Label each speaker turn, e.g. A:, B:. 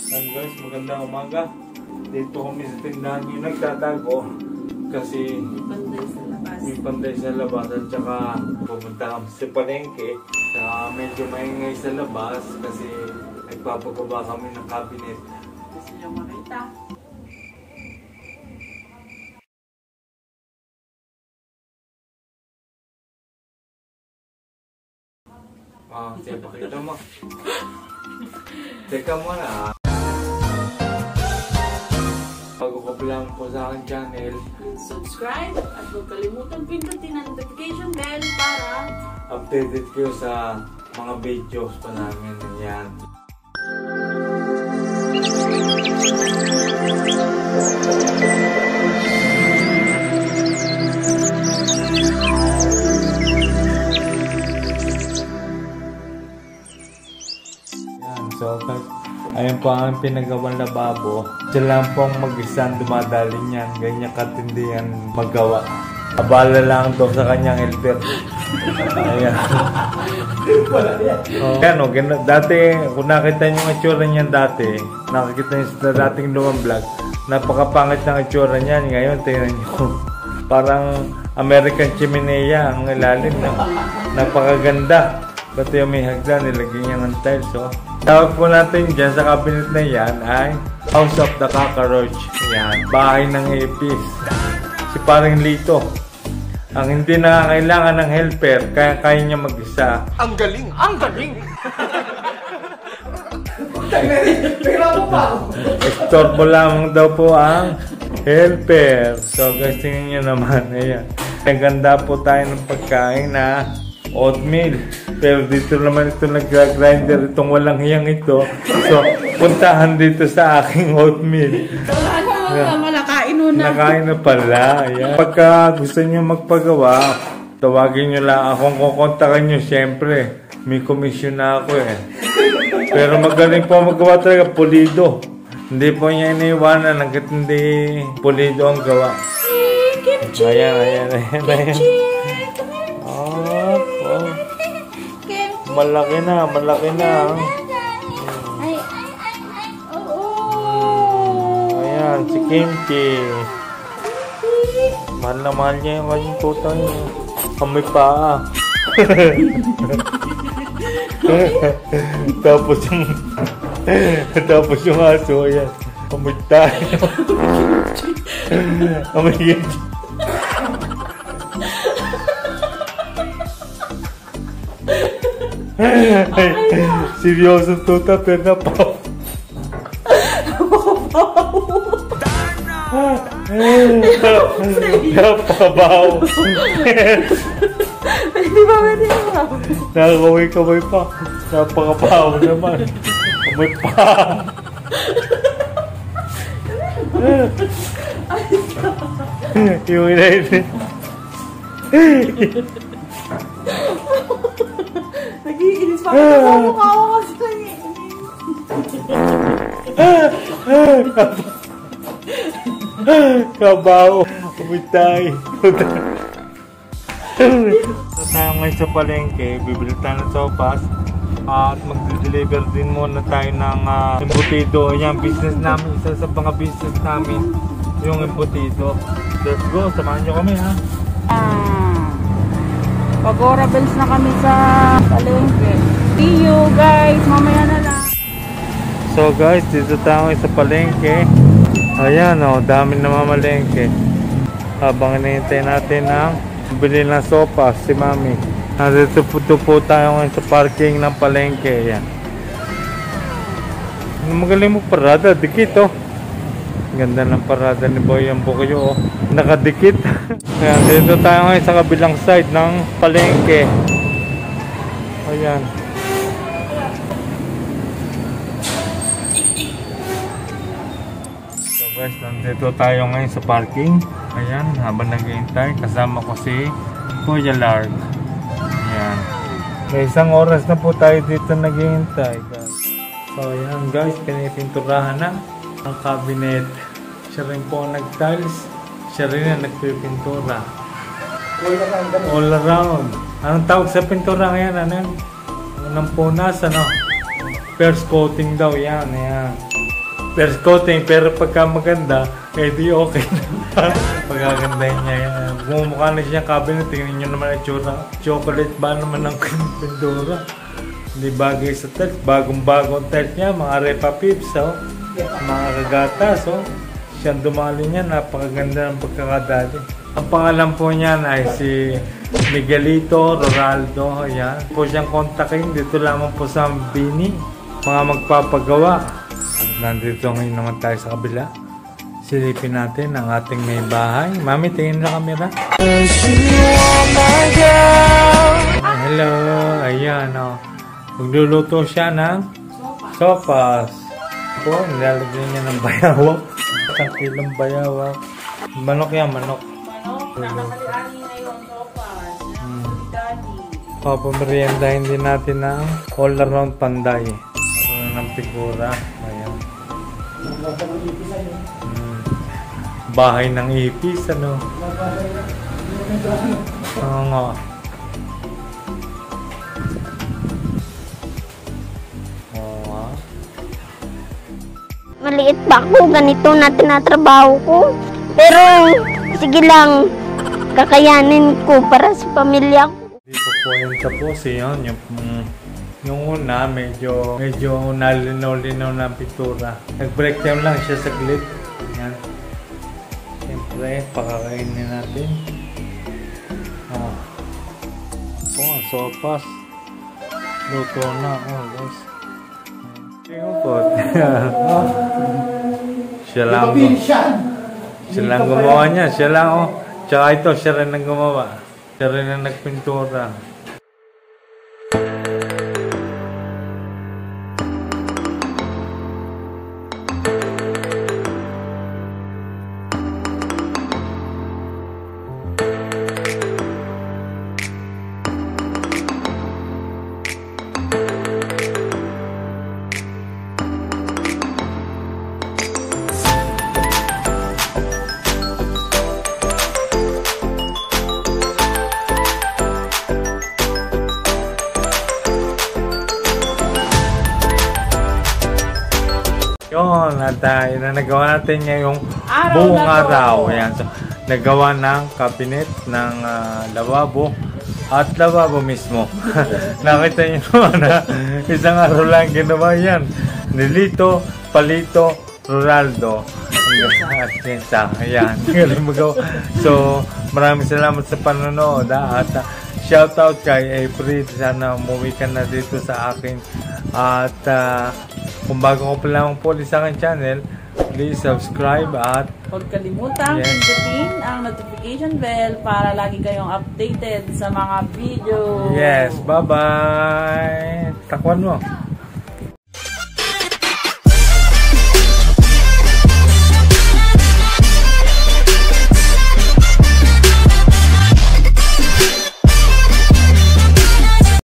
A: Ayan guys, magandang umaga. Dito kami sa tindahan yung nagtatago kasi may panday sa labas at saka pupunta kami sa palengke. Medyo maingay sa labas kasi nagpapagawa kami ng cabinet.
B: Gusto nyo makita?
A: Siya pakita mo. Teka muna. Bago ka lang po sa aking channel,
B: Subscribe at huwag kalimutan pindutin ang notification bell para
A: updated kayo sa mga videos pa namin. Yan. So guys, ayun po ang pinagawang lababo. Siya lang pong mag-isang dumadali niyan. Ganyan katindi yan magawa. Abala lang daw sa kanyang helper. Ayan. Dati, kung nakita niyo ang itsura niyan dati, nakikita niyo sa dating lumang vlog, napakapangit ng itsura niyan. Ngayon, tingnan niyo. Parang American Chimenea ang ilalim. Napakaganda. Ba't yung may hagdan, nilagyan niya ng tiles, oh. Tawag po natin dyan sa cabinet na yan ay House of the Cockroach. Yan, bahay ng ipis. Si Paring Lito. Ang hindi nakakailangan ng helper, kaya niya mag-isa.
C: Ang galing! Ang galing!
A: Estorbo lamang daw po ang helper. So guys, tingnan nyo naman. Ayan. Naganda po tayo ng pagkain na oatmeal. Pero dito naman ito nag-grinder itong walang hiyang ito. So, puntahan dito sa aking oatmeal.
B: Nakain na.
A: Nakain na pala. Ayan. Pagka gusto nyo magpagawa, tawagin nyo lang akong kukontakan nyo. Siyempre, may commission na ako eh. Pero magaling po magawa talaga, pulido. Hindi po niya iniiwanan hanggat hindi pulido ang gawa. Ayan. Malaki na. Ayan, si Kimchi. Mahal na mahal niya yung kanyang tuta niya. Amoy paa. Tapos yung aso, ayan. Amoy tayo. Amoy Kimchi. Seryoso tuta pero napaw. Napabaw.
B: Hindi ba pwede mo?
A: Nakakaway-kaway pa. Napakabaw naman. May pa. Yung inayin.
B: Nagiinis pa ako sa mukha ko kasi
A: Kabaw. Umitay. So tayo ngayon sa palengke, bibili tayo ng sopas at mag-deliver din muna tayo ng embutido. Yan, business namin, isa sa mga business namin yung embutido. Let's go, samahan nyo kami ha.
B: Pag-orabels na kami sa palengke. See you guys, mamaya na lang.
A: So guys, dito tayo sa palengke. Ayan o, dami na mamalengke. Habang hinihintay natin ang bili ng sopas si Mami. Nandito po tayo ngayon sa parking ng palengke. Ayan. Magaling mo parada, dikit oh. Ganda ng parada ni Boy ang Bukyo oh. Nakadikit. Ayan, dito tayo ngayon sa kabilang side ng palengke. Ayan. So guys, nandito tayo ngayon sa parking. Ayan, habang naghihintay, kasama ko si Kuya Larg. Ayan. May isang oras na po tayo dito naghihintay. So ayan guys, pinipinturahan na ang cabinet. Siya rin po ang nag-tiles. Siya rin ang nagpipintura. All around. Anong tawag sa pintura ngayon? Ano? Unang punas, ano? First coating daw yan. Ayan. first coating, pero pagka maganda, eh di okay na. Pagkagandahin niya yan. Mumukha na siya cabinet, tingnan nyo naman ang tsura. Chocolate ba naman ang pintura? Hindi bagay sa tiles. Bagong-bagong tiles niya, mga Repa Pips, oh. Mga kagatas, oh. Siyang dumali niya, napakaganda ng pagkakadali. Ang pangalan po niyan ay si Miguelito Roraldo. Ayan. Po siyang kontakin dito lamang po sa Bini. Mga magpapagawa. At nandito ngayon naman tayo sa kabila. Silipin natin ang ating may bahay. Mami, tingin sa camera. Hello. Ayan, oh. Magluluto siya ng sopas. Po, nilalagyan niya ng bayawak. Isang kilong bayawak. Manok yan, manok.
B: Nakakaliani na yung sopas. Daddy.
A: Papameriendahin din natin ng all-around panday. Ano ng figura. Ayan. Bahay ng ipis, ano? Oo nga. Oo.
C: Maliit pa ako, ganito na tinatrabaho ko. Pero, sige lang, kakayanin ko para sa pamilya ko.
A: Dito po yung tapos yun, yung una medyo nalinaw-linaw na ang pintura. Nag-breakdown lang siya saglit. Yan. Siyempre, pakakainin natin. Oh, sopas. Luto na. Oh, guys. Tingnan po. Siya lang gumawa niya. Siya lang, oh. Tsaka ito, siya rin ang gumawa. Siya rin ang nagpintura. Yun, at nagawa natin ngayong buong araw. Ayan, so, nagawa ng cabinet ng lavabo at lavabo mismo. Nakita nyo naman na isang araw lang ginawa yan. Nilito, Palito, Roraldo. At Tinsa. Ayan, galing magawa. So, maraming salamat sa panonood. At shoutout kay April. Sana umuwi ka na dito sa akin. At kung bago ko pa lamang po sa aking channel, please subscribe at
B: Huwag kalimutang pindutin ang notification bell para lagi kayong updated sa mga video.
A: Yes, bye-bye! Takwan mo!